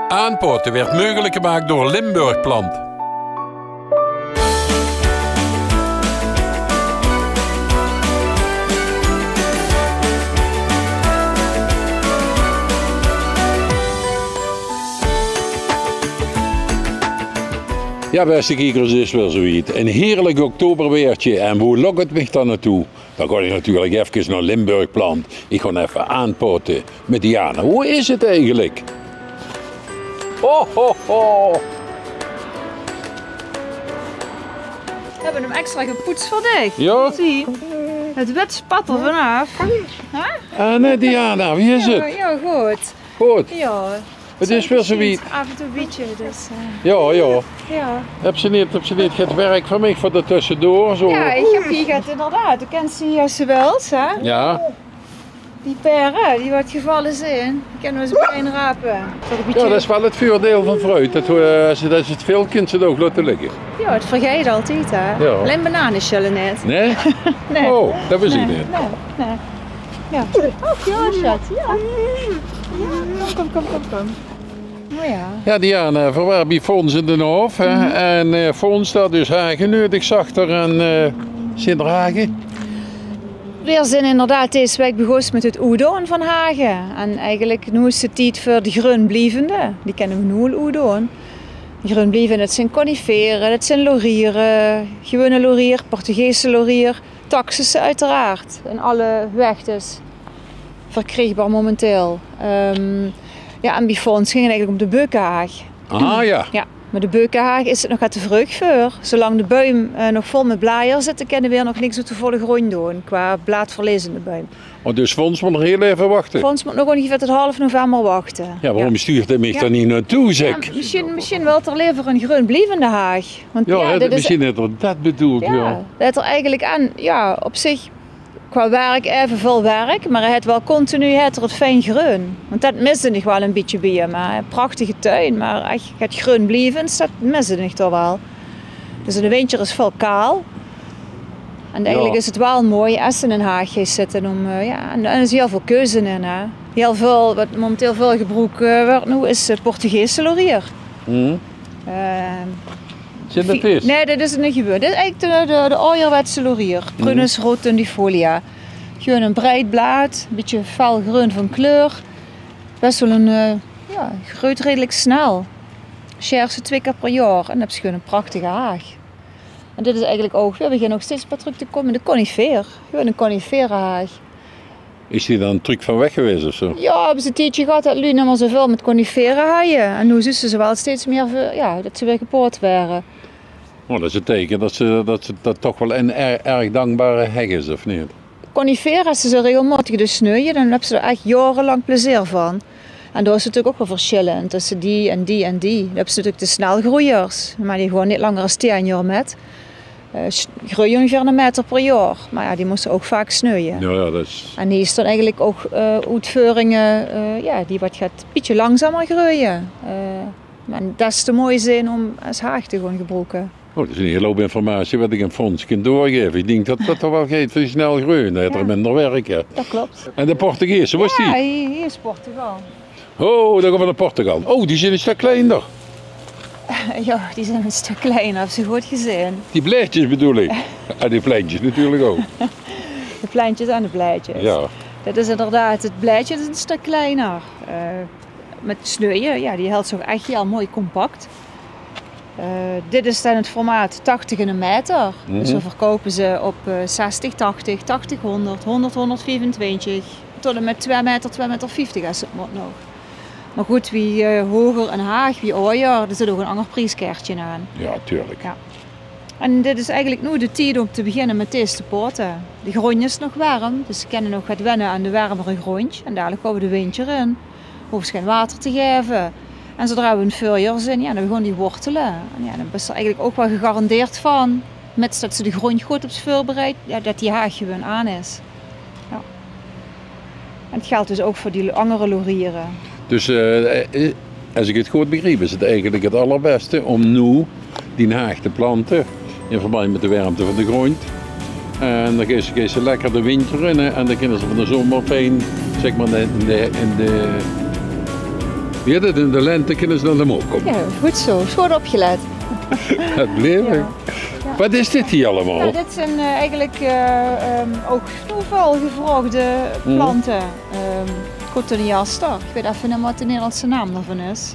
Aanpoten werd mogelijk gemaakt door Limburg Plant. Ja, beste kijkers, is weer zoiets. Een heerlijk oktoberweertje. En hoe lokt het mij dan naartoe? Dan ga ik natuurlijk even naar Limburg Plant. Ik ga even aanpoten met Diana. Hoe is het eigenlijk? Ho, ho, ho. We hebben hem extra gepoetst voor dich. Ja? Zie, het wit spat er vanaf. En Diana, wie is het? Ja, goed. Goed. Ja. Het is weer zoiets. Af en toe een beetje, dus... Ja, ja. Ja. Heb ze niet het werk van mij voor de tussendoor? Zo? Ja, ik heb hier gaat inderdaad. Je kent ze als ze wilt, hè? Ja. Die peren, die wat gevallen zijn, die kunnen we eens bijeen rapen. Ja, dat is wel het voordeel van fruit. Als je het veel kunt ze het ook laten liggen. Ja, het vergeet altijd, hè? Ja. Alleen bananen schillen niet. Nee? Nee. Oh, dat was ik niet. Nee. Ja. Oh, ja, schat. Ja. Kom. Oh ja. Ja, Diana, voorwaar bij Fons in Den Hof. En Fons dat dus Hagen nu. Ik zag er een Sint-Hagen. We zijn inderdaad deze week begonnen met het oedoen van Hagen. En eigenlijk nu is het tijd voor de groenblijvende. Die kennen we nu al oedoen. De groenblijvende, dat zijn coniferen, dat zijn laurieren, gewone laurier, Portugese laurier, taxische uiteraard. In alle wegtes verkrijgbaar momenteel. Ja, en bij Fons ging het eigenlijk om de beukenhaag. Ah ja. Ja, maar de beukenhaag is het nog te vroeg voor. Zolang de boom nog vol met blaaiers zit, kunnen we weer nog niks uit de volle grond doen qua blaadverlezende boom. Oh, dus Fons moet nog heel even wachten. Fons moet nog ongeveer tot half november wachten. Ja, waarom stuurt hij mij dan niet naartoe, zeg? Ja, misschien wil er liever een groenblijvende haag. Want, misschien heeft er dat bedoeld, ja. Dat er eigenlijk aan, ja, op zich qua werk evenveel werk, maar hij heeft wel continu het fijn groen. Want dat miste nog wel een beetje bij hem. Een prachtige tuin, maar als je het groen blijven, dat miste nog toch wel. Dus in de winter is veel kaal. En eigenlijk is het wel mooi als in een haagje zitten. En er is heel veel keuze in. Hè. Heel veel, wat momenteel veel gebruikt wordt nu, is Portugese laurier. Zit dat vis? Nee, dat is niet gebeurd. Dit is eigenlijk de ouderwetse laurier. Prunus rotundifolia. Gewoon een breed blad, een beetje felgroen van kleur. Best wel groeit redelijk snel. Scher ze 2 keer per jaar en dan heb je gewoon een prachtige haag. En dit is eigenlijk ook, we beginnen nog steeds terug te komen, de conifeer. Gewoon een coniferenhaag. Is die dan een truc van weg geweest of zo? Ja, hebben ze een tijdje gehad dat nu niet meer zoveel met coniferen haaien. En nu zien ze wel steeds meer, dat ze weer gepoord waren. Oh, dat is een teken dat toch wel een erg dankbare heg is, of niet? Coniferen, als ze ze regelmatig dus snoeien, dan hebben ze er echt jarenlang plezier van. En daar is natuurlijk ook wel verschillen tussen die en die en die. Dan hebben ze natuurlijk de snelgroeiers, maar die gewoon niet langer als 10 jaar met. Groeien ongeveer 1 meter per jaar, maar ja, die moesten ook vaak snoeien. Ja, dat is... En die is dan eigenlijk ook uitvoeringen die wat gaat een beetje langzamer groeien. En dat is te mooi zijn om als haag te gaan gebruiken. Oh, dat is een hele hoop informatie wat ik een fonds kan doorgeven. Ik denk dat dat toch wel gaat voor snel groeien, dat er minder werk. Ja. Dat klopt. En de Portugese, was die? Ja, hier is Portugal. Oh, dan gaan we naar Portugal. Oh, die zijn een stuk kleiner. Ja, die zijn een stuk kleiner, heb ze goed gezien. Die blaadjes bedoel ik. En die pleintjes natuurlijk ook. De pleintjes en de blaadjes. Ja. Dat is inderdaad, het blaadje is een stuk kleiner. Met snoeien, ja, die houdt zich echt heel mooi compact. Dit is dan het formaat 80 en een meter. Dus we verkopen ze op 60, 80, 80, 100, 100, 125. Tot en met 2 meter, 2,50 meter als het moet nog. Maar goed, wie hoger en haag, wie ouder, er zit ook een ander prijskaartje aan. Ja, tuurlijk. Ja. En dit is eigenlijk nu de tijd om te beginnen met deze te poten. De grond is nog warm, dus ze kunnen nog wat wennen aan de warmere grond. En dadelijk komen we de winter in. Hoeven ze geen water te geven. En zodra we een voorjaar zijn, ja, dan beginnen die wortelen. En ja, dan is er eigenlijk ook wel gegarandeerd van, mits dat ze de grond goed op voorbereidt, ja, dat die haag gewoon aan is. Ja. En het geldt dus ook voor die andere laurieren. Dus als ik het goed begreep, is het eigenlijk het allerbeste om nu die haag te planten in verband met de warmte van de grond. En dan gaan ze lekker de winter in en dan kunnen ze van de zomer fijn, zeg maar, in de Ja, dat in de lente kunnen ze dan omhoog komen. Ja, goed zo. Is goed opgelet. Dat bleef ik. Wat is dit hier allemaal? Nou, dit zijn eigenlijk ook veel gevraagde planten. Cotoneaster. Ik weet even niet wat de Nederlandse naam daarvan is.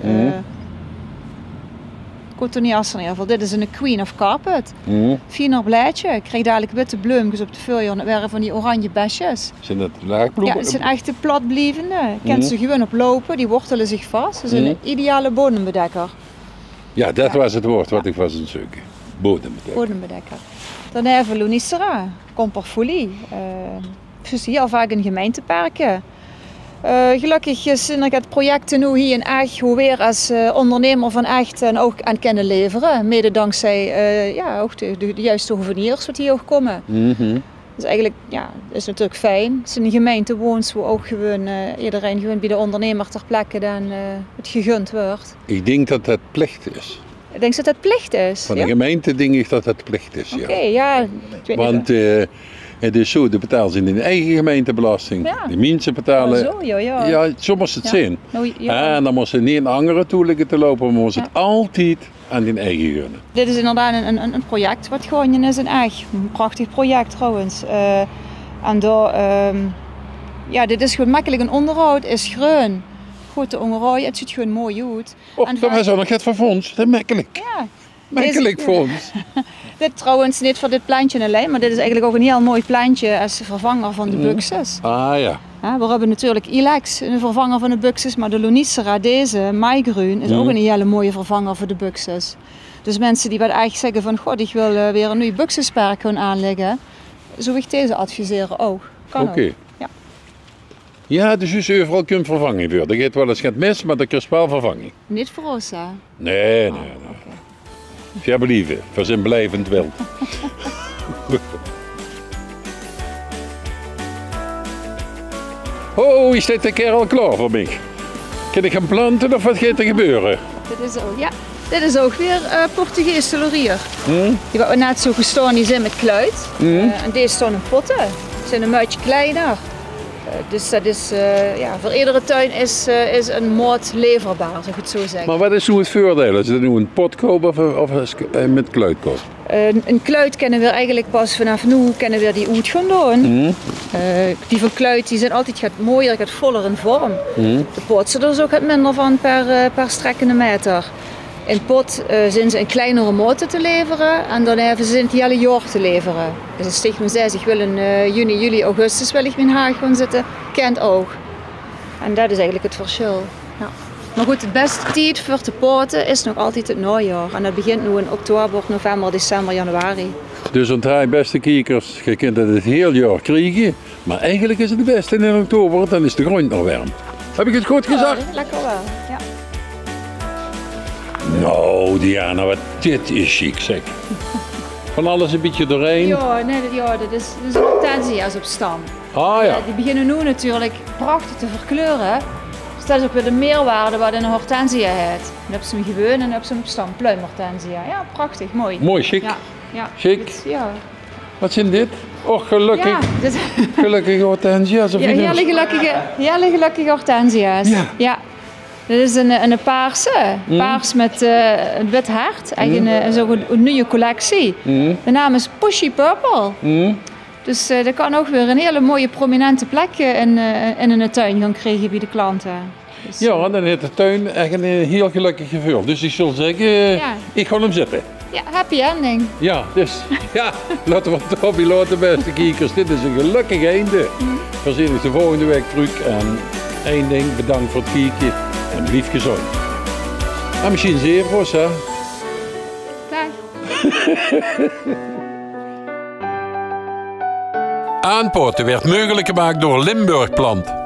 Cotoneaster in ieder geval. Dit is een Queen of Carpet. Finer blaadje. Ik krijg dadelijk witte bloempjes op de vuur en dat waren van die oranje besjes. Zijn dat laagbloemen? Ja, het zijn echte platblievende. Je kent ze gewoon op lopen, die wortelen zich vast. Het is een ideale bodembedekker. Ja, dat was het woord wat ik was aan het zoeken. Bodembedekker. Dan hebben we Lonicera, Comperfolie. Dus heel vaak in gemeenteparken. Gelukkig zijn er projecten nu hier in Eg, hoe weer als ondernemer van Eg en ook aan kunnen leveren. Mede dankzij ook de juiste hoveniers wat hier ook komen. Dus eigenlijk, ja, dat is natuurlijk fijn. Als je in een gemeente woont, waar ook gewoon iedereen gewoon bij de ondernemer ter plekke dan het gegund wordt. Ik denk dat dat plicht is. Ik denk dat dat plicht is. Van de gemeente denk ik dat dat plicht is, Oké, ja. Ik weet Want het is zo, de betalen ze in hun eigen gemeentebelasting. Ja. De mensen betalen. Zo, ja. Ja, zo moest het zijn. Nou, ja. En dan moest ze niet in andere toe liggen te lopen, maar moest het altijd aan die eigen gunnen. Dit is inderdaad een project wat gewoon is in Eg. Een prachtig project trouwens. En daar, dit is gewoon makkelijk een onderhoud, is groen. Goed te onderhouden, het ziet gewoon mooi uit. Och, dat was ook nog het van ons. Dat is makkelijk. Ja. Makkelijk voor ons. Dit trouwens niet voor dit plantje alleen, maar dit is eigenlijk ook een heel mooi plantje als vervanger van de buxus. Ah ja. We hebben natuurlijk Ilex, een vervanger van de buxus, maar de Lonicera, deze, Maaigroen, is ook een hele mooie vervanger voor de buxus. Dus mensen die wat eigenlijk zeggen van, god, ik wil weer een nieuw buxuspark gaan aanleggen, zou ik deze adviseren ook. Kan ook. Ja. Ja, dus je overal kunt vervangen voor. Dat gaat wel eens gaat mis, maar dat is wel vervanging. Niet voor ons, hè? Nee. Ja, believen. We zijn blijvend wild. Oh, is dit de kerel klaar voor mij? Kan ik gaan planten of wat gaat er gebeuren? Dit is ook weer Portugese laurier. Die wat we net zo gestaan, die zijn met kluit. En deze staan in potten. Die zijn een muitje kleiner. Dus dat is, voor iedere tuin is een maat leverbaar, zou ik het zo zeggen. Maar wat is nu het voordeel? Is het nu een pot kopen of met kluit kopen? Een kluit kennen we eigenlijk pas vanaf nu kennen we die uit gaan doen. Die van kluit die zijn altijd mooier, voller in vorm. De pot zit er dus ook minder van per strekkende meter. In pot zijn ze in kleinere moten te leveren en dan hebben ze in het hele jaar te leveren. Dus als sticht me zegt, ik wil in juni, juli, augustus wil ik mijn haag gaan zitten, kent ook. En dat is eigenlijk het verschil. Ja. Maar goed, de beste tijd voor te poten is nog altijd het najaar. En dat begint nu in oktober, november, december, januari. Dus onthoud beste kijkers, je kunt het heel jaar krijgen, maar eigenlijk is het het beste in oktober, dan is de grond nog warm. Heb ik het goed gezegd? Ja, lekker wel, ja. Nou Diana, wat dit is chic zeg. Van alles een beetje doorheen. Ja, dat is een hortensia's op stam. Ah ja. Die beginnen nu natuurlijk prachtig te verkleuren. Dus dat is ook weer de meerwaarde wat een hortensia heeft. Dan hebben ze hem gewoon en dan hebben ze hem op stam. Pluimhortensia. Ja, prachtig, mooi. Mooi, chic. Ja. Chic. Ja. Wat zijn dit? Och, gelukkig. Ja, gelukkige hortensia's. Ja, hele gelukkige hortensia's. Ja. Dit is een paarse. Paars met een wit hart. Eigenlijk een nieuwe collectie. De naam is Pushy Purple. Dus dat kan ook weer een hele mooie prominente plek in een tuin gaan krijgen bij de klanten. Dus, ja, en dan heeft de tuin echt een heel gelukkig gevoel. Dus ik zal zeggen, ik ga hem zetten. Ja, happy ending. Ja, dus laten we het erop laten, beste kijkers. Dit is een gelukkig einde. We zien ons de volgende week terug. En één ding, bedankt voor het kijken en blijf gezond. En misschien zeer vast, hè? Dag. Aanpoten werd mogelijk gemaakt door Limburg Plant.